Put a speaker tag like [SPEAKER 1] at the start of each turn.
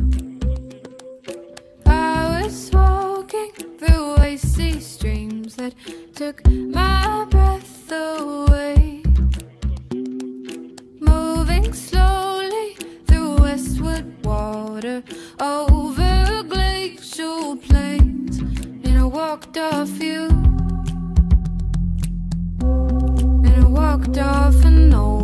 [SPEAKER 1] I was walking through icy streams that took my breath away, moving slowly through westward water over glacial plains, and I walked off you, and I walked off and no